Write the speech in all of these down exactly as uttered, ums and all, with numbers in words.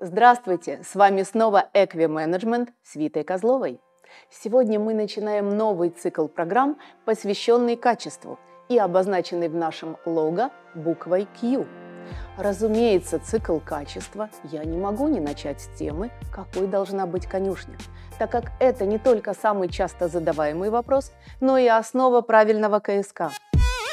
Здравствуйте! С вами снова Экви-менеджмент с Витой Козловой. Сегодня мы начинаем новый цикл программ, посвященный качеству и обозначенный в нашем лого буквой Q. Разумеется, цикл качества я не могу не начать с темы, какой должна быть конюшня, так как это не только самый часто задаваемый вопрос, но и основа правильного ка эс ка.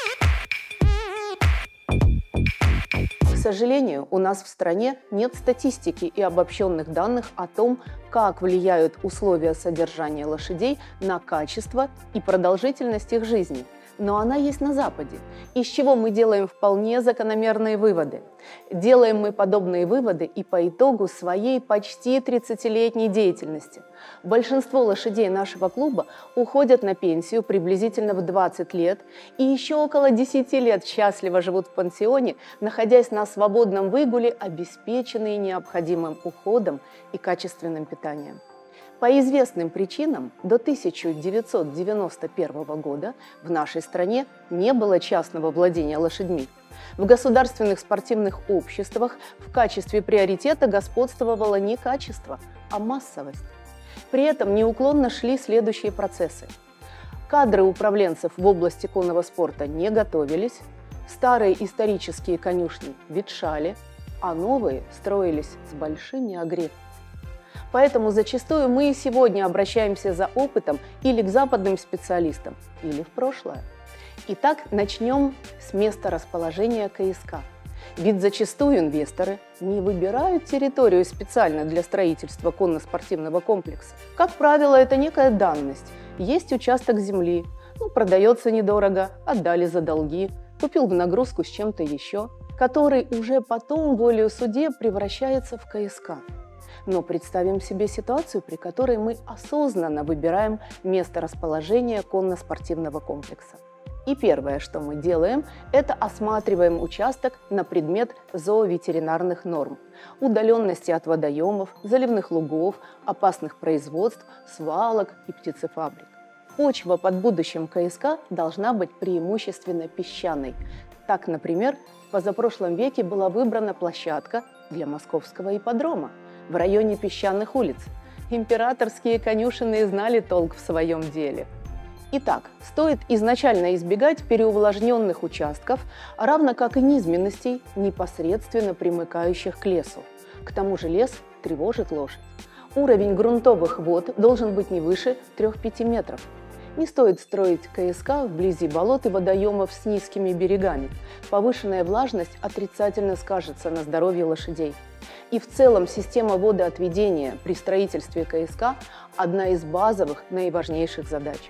К сожалению, у нас в стране нет статистики и обобщенных данных о том, как влияют условия содержания лошадей на качество и продолжительность их жизни. Но она есть на Западе, из чего мы делаем вполне закономерные выводы. Делаем мы подобные выводы и по итогу своей почти тридцатилетней деятельности. Большинство лошадей нашего клуба уходят на пенсию приблизительно в двадцать лет и еще около десяти лет счастливо живут в пансионе, находясь на свободном выгуле, обеспеченные необходимым уходом и качественным питанием. По известным причинам до тысяча девятьсот девяносто первого года в нашей стране не было частного владения лошадьми. В государственных спортивных обществах в качестве приоритета господствовало не качество, а массовость. При этом неуклонно шли следующие процессы. Кадры управленцев в области конного спорта не готовились, старые исторические конюшни ветшали, а новые строились с большим неогрехом. Поэтому зачастую мы и сегодня обращаемся за опытом или к западным специалистам, или в прошлое. Итак, начнем с места расположения ка эс ка. Ведь зачастую инвесторы не выбирают территорию специально для строительства конно-спортивного комплекса. Как правило, это некая данность. Есть участок земли, ну, продается недорого, отдали за долги, купил в нагрузку с чем-то еще, который уже потом волею судеб превращается в ка эс ка. Но представим себе ситуацию, при которой мы осознанно выбираем место расположения конно-спортивного комплекса. И первое, что мы делаем, это осматриваем участок на предмет зооветеринарных норм, удаленности от водоемов, заливных лугов, опасных производств, свалок и птицефабрик. Почва под будущим ка эс ка должна быть преимущественно песчаной. Так, например, в позапрошлом веке была выбрана площадка для московского ипподрома в районе песчаных улиц. Императорские конюшенные знали толк в своем деле. Итак, стоит изначально избегать переувлажненных участков, равно как и низменностей, непосредственно примыкающих к лесу. К тому же лес тревожит лошадь. Уровень грунтовых вод должен быть не выше трёх-пяти метров. Не стоит строить ка эс ка вблизи болот и водоемов с низкими берегами. Повышенная влажность отрицательно скажется на здоровье лошадей. И в целом система водоотведения при строительстве ка эс ка – одна из базовых, наиважнейших задач.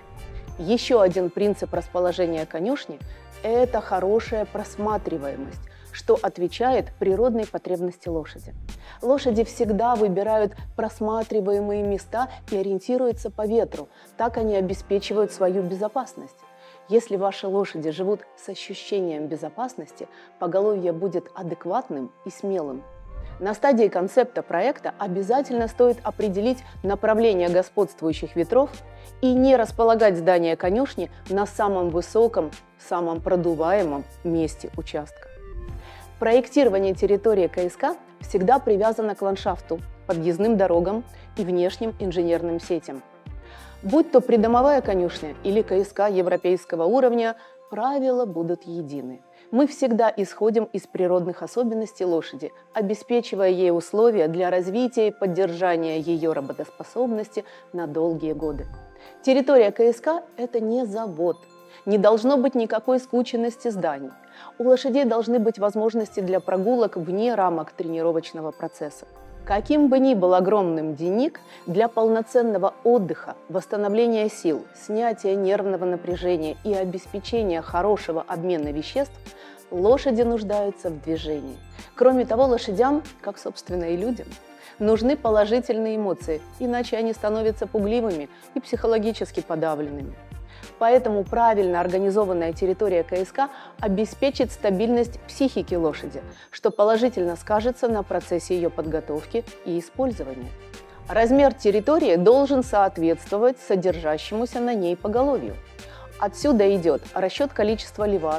Еще один принцип расположения конюшни – это хорошая просматриваемость, что отвечает природной потребности лошади. Лошади всегда выбирают просматриваемые места и ориентируются по ветру, так они обеспечивают свою безопасность. Если ваши лошади живут с ощущением безопасности, поголовье будет адекватным и смелым. На стадии концепта проекта обязательно стоит определить направление господствующих ветров и не располагать здание конюшни на самом высоком, самом продуваемом месте участка. Проектирование территории ка эс ка всегда привязано к ландшафту, подъездным дорогам и внешним инженерным сетям. Будь то придомовая конюшня или ка эс ка европейского уровня, правила будут едины. Мы всегда исходим из природных особенностей лошади, обеспечивая ей условия для развития и поддержания ее работоспособности на долгие годы. Территория ка эс ка – это не завод. Не должно быть никакой скученности зданий. У лошадей должны быть возможности для прогулок вне рамок тренировочного процесса. Каким бы ни был огромным денник, для полноценного отдыха, восстановления сил, снятия нервного напряжения и обеспечения хорошего обмена веществ лошади нуждаются в движении. Кроме того, лошадям, как, собственно, и людям, нужны положительные эмоции, иначе они становятся пугливыми и психологически подавленными. Поэтому правильно организованная территория ка эс ка обеспечит стабильность психики лошади, что положительно скажется на процессе ее подготовки и использования. Размер территории должен соответствовать содержащемуся на ней поголовью. Отсюда идет расчет количества леват,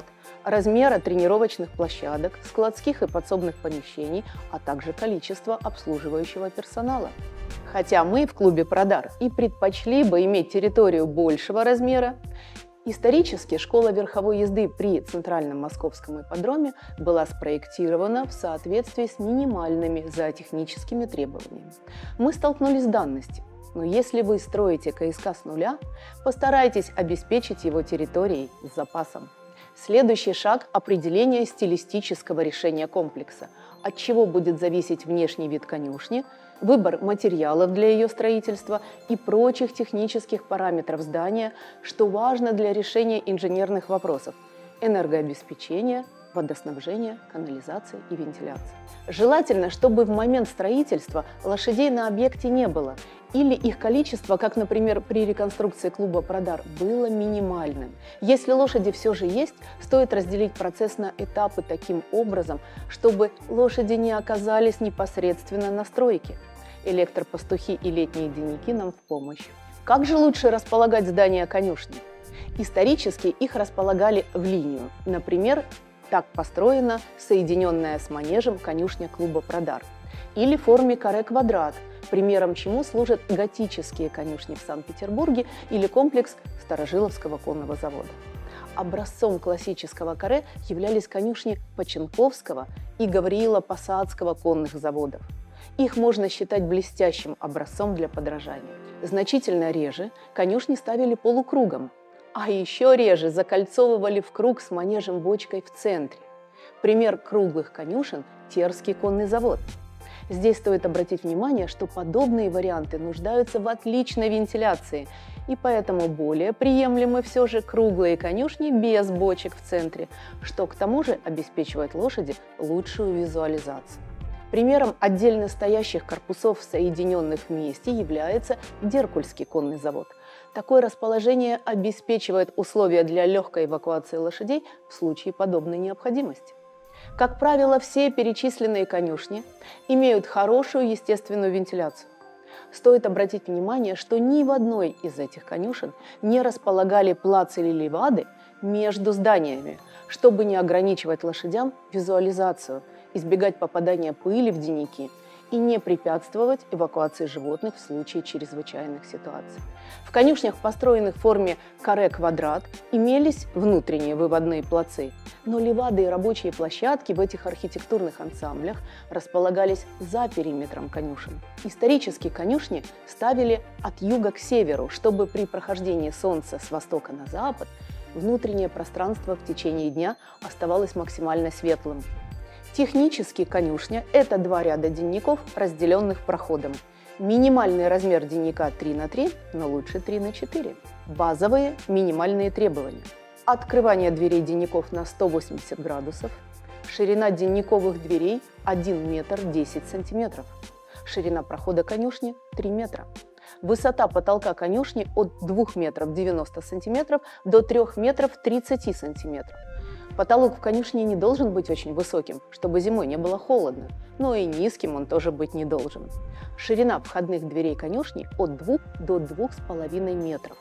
размера тренировочных площадок, складских и подсобных помещений, а также количества обслуживающего персонала. Хотя мы в клубе Продар и предпочли бы иметь территорию большего размера, исторически школа верховой езды при Центральном Московском ипподроме была спроектирована в соответствии с минимальными зоотехническими требованиями. Мы столкнулись с данностью, но если вы строите КСК с нуля, постарайтесь обеспечить его территорией с запасом. Следующий шаг – определение стилистического решения комплекса, от чего будет зависеть внешний вид конюшни, выбор материалов для ее строительства и прочих технических параметров здания, что важно для решения инженерных вопросов – энергообеспечения, водоснабжения, канализации и вентиляции. Желательно, чтобы в момент строительства лошадей на объекте не было, или их количество, как, например, при реконструкции клуба Продар, было минимальным. Если лошади все же есть, стоит разделить процесс на этапы таким образом, чтобы лошади не оказались непосредственно на стройке. Электропастухи и летние денники нам в помощь. Как же лучше располагать здания конюшни? Исторически их располагали в линию. Например, так построена соединенная с манежем конюшня клуба Продар. Или в форме каре-квадрат, примером чему служат готические конюшни в Санкт-Петербурге или комплекс Старожиловского конного завода. Образцом классического каре являлись конюшни Починковского и Гавриила-Посадского конных заводов. Их можно считать блестящим образцом для подражания. Значительно реже конюшни ставили полукругом, а еще реже закольцовывали в круг с манежем-бочкой в центре. Пример круглых конюшен – Терский конный завод. Здесь стоит обратить внимание, что подобные варианты нуждаются в отличной вентиляции, и поэтому более приемлемы все же круглые конюшни без бочек в центре, что к тому же обеспечивает лошади лучшую визуализацию. Примером отдельно стоящих корпусов, соединенных вместе, является Деркульский конный завод. Такое расположение обеспечивает условия для легкой эвакуации лошадей в случае подобной необходимости. Как правило, все перечисленные конюшни имеют хорошую естественную вентиляцию. Стоит обратить внимание, что ни в одной из этих конюшен не располагали плац или ливады между зданиями, чтобы не ограничивать лошадям визуализацию, избегать попадания пыли в денники и не препятствовать эвакуации животных в случае чрезвычайных ситуаций. В конюшнях, построенных в форме каре-квадрат, имелись внутренние выводные плацы, но ливады и рабочие площадки в этих архитектурных ансамблях располагались за периметром конюшен. Исторически конюшни ставили от юга к северу, чтобы при прохождении солнца с востока на запад внутреннее пространство в течение дня оставалось максимально светлым. Технически конюшня – это два ряда денников, разделенных проходом. Минимальный размер денника три на три, но лучше три на четыре. Базовые минимальные требования. Открывание дверей денников на сто восемьдесят градусов. Ширина денниковых дверей один метр десять сантиметров. Ширина прохода конюшни три метра. Высота потолка конюшни от двух метров девяноста сантиметров до трёх метров тридцати сантиметров. Потолок в конюшне не должен быть очень высоким, чтобы зимой не было холодно, но и низким он тоже быть не должен. Ширина входных дверей конюшни от двух до двух с половиной метров.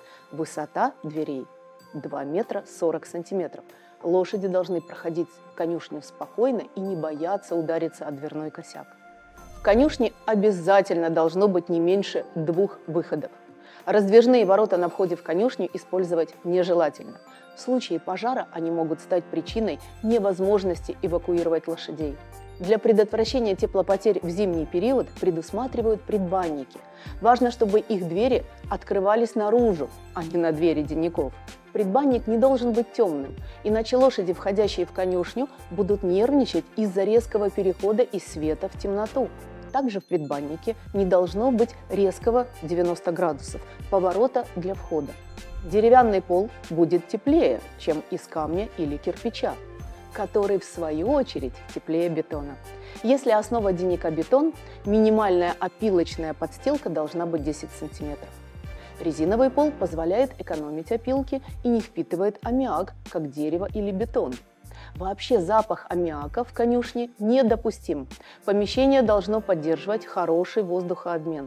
Высота дверей два метра сорок сантиметров. Лошади должны проходить конюшню спокойно и не бояться удариться о дверной косяк. В конюшне обязательно должно быть не меньше двух выходов. Раздвижные ворота на входе в конюшню использовать нежелательно. В случае пожара они могут стать причиной невозможности эвакуировать лошадей. Для предотвращения теплопотерь в зимний период предусматривают предбанники. Важно, чтобы их двери открывались наружу, а не на двери денников. Предбанник не должен быть темным, иначе лошади, входящие в конюшню, будут нервничать из-за резкого перехода из света в темноту. Также в предбаннике не должно быть резкого девяноста градусов поворота для входа. Деревянный пол будет теплее, чем из камня или кирпича, который в свою очередь теплее бетона. Если основа денника бетон, минимальная опилочная подстилка должна быть десять сантиметров. Резиновый пол позволяет экономить опилки и не впитывает аммиак, как дерево или бетон. Вообще запах аммиака в конюшне недопустим. Помещение должно поддерживать хороший воздухообмен.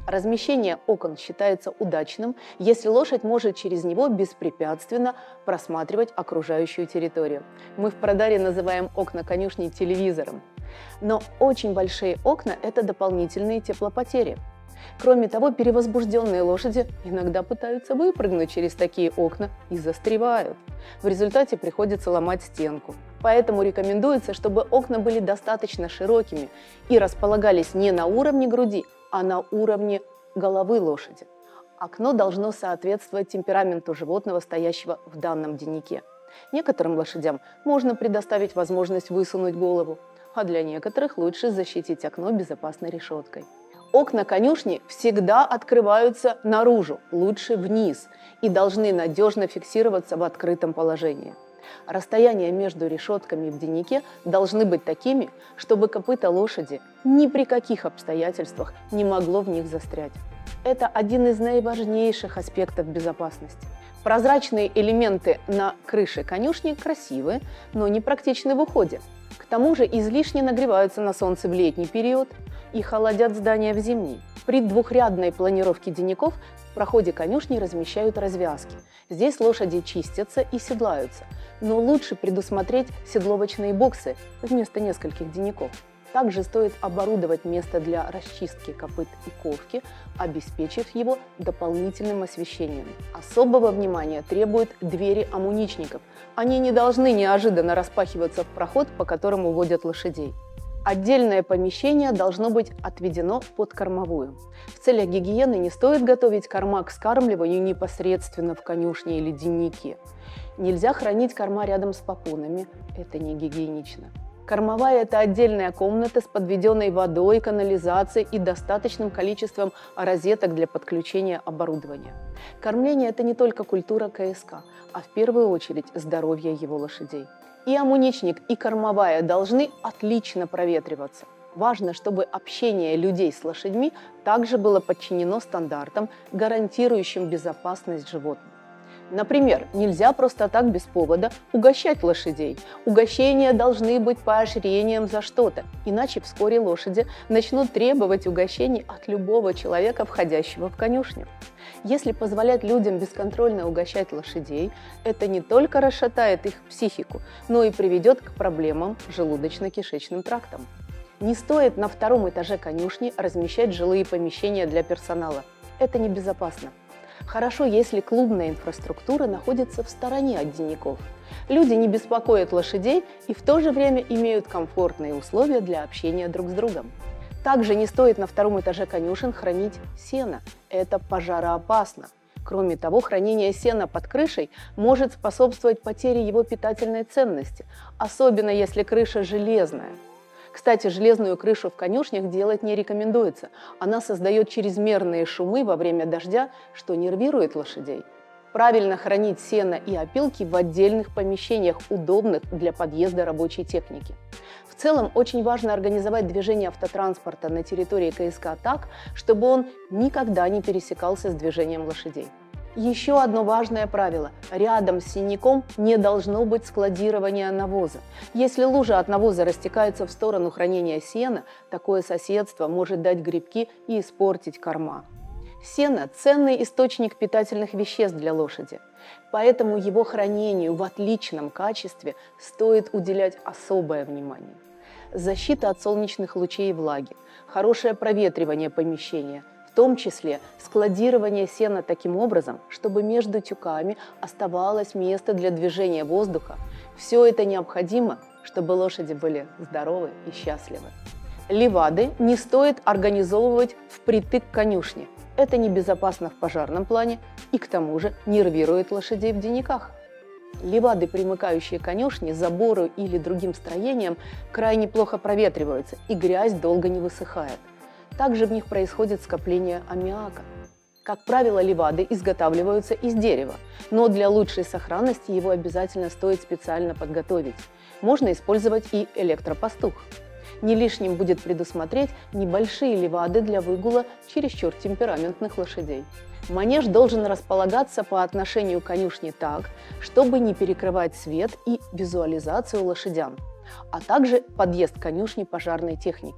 Размещение окон считается удачным, если лошадь может через него беспрепятственно просматривать окружающую территорию. Мы в Продаре называем окна конюшни телевизором. Но очень большие окна – это дополнительные теплопотери. Кроме того, перевозбужденные лошади иногда пытаются выпрыгнуть через такие окна и застревают. В результате приходится ломать стенку. Поэтому рекомендуется, чтобы окна были достаточно широкими и располагались не на уровне груди, а на уровне головы лошади. Окно должно соответствовать темпераменту животного, стоящего в данном деннике. Некоторым лошадям можно предоставить возможность высунуть голову, а для некоторых лучше защитить окно безопасной решеткой. Окна конюшни всегда открываются наружу, лучше вниз, и должны надежно фиксироваться в открытом положении. Расстояния между решетками в деннике должны быть такими, чтобы копыто лошади ни при каких обстоятельствах не могло в них застрять. Это один из наиважнейших аспектов безопасности. Прозрачные элементы на крыше конюшни красивы, но не практичны в уходе. К тому же излишне нагреваются на солнце в летний период и холодят здания в зимний. При двухрядной планировке денников в проходе конюшни размещают развязки. Здесь лошади чистятся и седлаются, но лучше предусмотреть седловочные боксы вместо нескольких денников. Также стоит оборудовать место для расчистки копыт и ковки, обеспечив его дополнительным освещением. Особого внимания требуют двери амуничников. Они не должны неожиданно распахиваться в проход, по которому водят лошадей. Отдельное помещение должно быть отведено под кормовую. В целях гигиены не стоит готовить корма к скармливанию непосредственно в конюшне или деннике. Нельзя хранить корма рядом с попонами, это не гигиенично. Кормовая – это отдельная комната с подведенной водой, канализацией и достаточным количеством розеток для подключения оборудования. Кормление – это не только культура КСК, а в первую очередь здоровье его лошадей. И амуничник, и кормовая должны отлично проветриваться. Важно, чтобы общение людей с лошадьми также было подчинено стандартам, гарантирующим безопасность животных. Например, нельзя просто так без повода угощать лошадей. Угощения должны быть поощрением за что-то, иначе вскоре лошади начнут требовать угощений от любого человека, входящего в конюшню. Если позволять людям бесконтрольно угощать лошадей, это не только расшатает их психику, но и приведет к проблемам с желудочно-кишечным трактом. Не стоит на втором этаже конюшни размещать жилые помещения для персонала. Это небезопасно. Хорошо, если клубная инфраструктура находится в стороне от денников. Люди не беспокоят лошадей и в то же время имеют комфортные условия для общения друг с другом. Также не стоит на втором этаже конюшен хранить сено. Это пожароопасно. Кроме того, хранение сена под крышей может способствовать потере его питательной ценности, особенно если крыша железная. Кстати, железную крышу в конюшнях делать не рекомендуется. Она создает чрезмерные шумы во время дождя, что нервирует лошадей. Правильно хранить сено и опилки в отдельных помещениях, удобных для подъезда рабочей техники. В целом, очень важно организовать движение автотранспорта на территории КСК так, чтобы он никогда не пересекался с движением лошадей. Еще одно важное правило – рядом с сенником не должно быть складирования навоза. Если лужа от навоза растекается в сторону хранения сена, такое соседство может дать грибки и испортить корма. Сено – ценный источник питательных веществ для лошади, поэтому его хранению в отличном качестве стоит уделять особое внимание. Защита от солнечных лучей и влаги, хорошее проветривание помещения – в том числе складирование сена таким образом, чтобы между тюками оставалось место для движения воздуха. Все это необходимо, чтобы лошади были здоровы и счастливы. Ливады не стоит организовывать впритык к конюшне. Это небезопасно в пожарном плане и к тому же нервирует лошадей в денниках. Ливады, примыкающие к конюшне, забору или другим строениям, крайне плохо проветриваются, и грязь долго не высыхает. Также в них происходит скопление аммиака. Как правило, ливады изготавливаются из дерева, но для лучшей сохранности его обязательно стоит специально подготовить. Можно использовать и электропастух. Не лишним будет предусмотреть небольшие ливады для выгула чересчур темпераментных лошадей. Манеж должен располагаться по отношению к конюшне так, чтобы не перекрывать свет и визуализацию лошадям, а также подъезд к конюшне пожарной техники.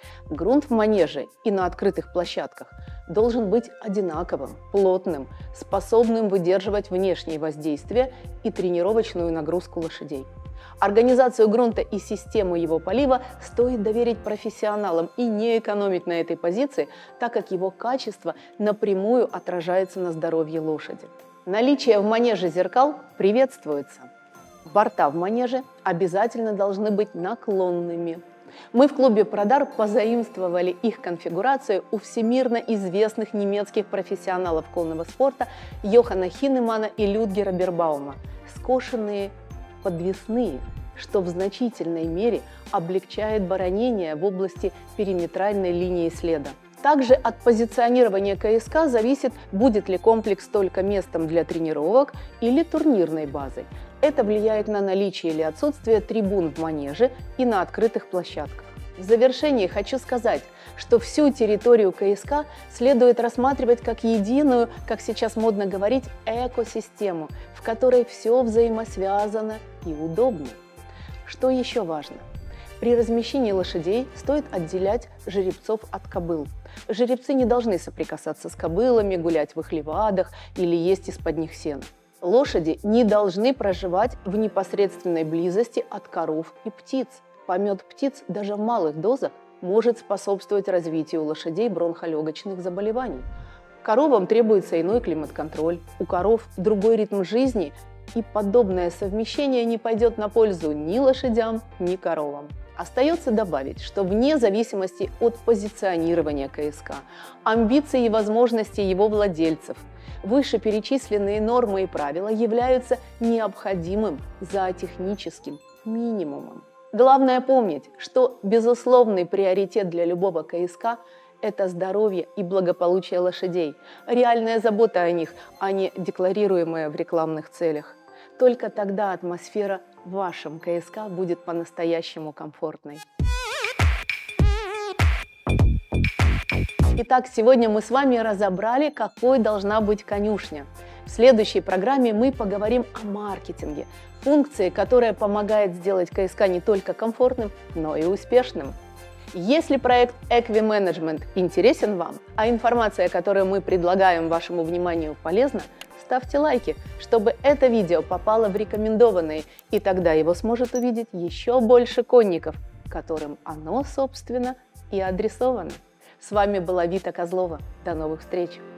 Грунт в манеже и на открытых площадках должен быть одинаковым, плотным, способным выдерживать внешние воздействия и тренировочную нагрузку лошадей. Организацию грунта и систему его полива стоит доверить профессионалам и не экономить на этой позиции, так как его качество напрямую отражается на здоровье лошади. Наличие в манеже зеркал приветствуется. Борта в манеже обязательно должны быть наклонными. Мы в клубе Продар позаимствовали их конфигурацию у всемирно известных немецких профессионалов конного спорта Йохана Хинемана и Людгера Бербаума. Скошенные подвесные, что в значительной мере облегчает баронение в области периметральной линии следа. Также от позиционирования КСК зависит, будет ли комплекс только местом для тренировок или турнирной базой. Это влияет на наличие или отсутствие трибун в манеже и на открытых площадках. В завершении хочу сказать, что всю территорию КСК следует рассматривать как единую, как сейчас модно говорить, экосистему, в которой все взаимосвязано и удобно. Что еще важно? При размещении лошадей стоит отделять жеребцов от кобыл. Жеребцы не должны соприкасаться с кобылами, гулять в их ливадах или есть из-под них сено. Лошади не должны проживать в непосредственной близости от коров и птиц. Помет птиц даже в малых дозах может способствовать развитию у лошадей бронхолегочных заболеваний. Коровам требуется иной климат-контроль, у коров другой ритм жизни, и подобное совмещение не пойдет на пользу ни лошадям, ни коровам. Остается добавить, что вне зависимости от позиционирования КСК, амбиций и возможностей его владельцев, вышеперечисленные нормы и правила являются необходимым зоотехническим минимумом. Главное помнить, что безусловный приоритет для любого КСК – это здоровье и благополучие лошадей, реальная забота о них, а не декларируемая в рекламных целях. Только тогда атмосфера в вашем КСК будет по-настоящему комфортной. Итак, сегодня мы с вами разобрали, какой должна быть конюшня. В следующей программе мы поговорим о маркетинге, функции, которая помогает сделать КСК не только комфортным, но и успешным. Если проект Equi-Management интересен вам, а информация, которую мы предлагаем вашему вниманию, полезна, ставьте лайки, чтобы это видео попало в рекомендованные, и тогда его сможет увидеть еще больше конников, которым оно, собственно, и адресовано. С вами была Вита Козлова. До новых встреч!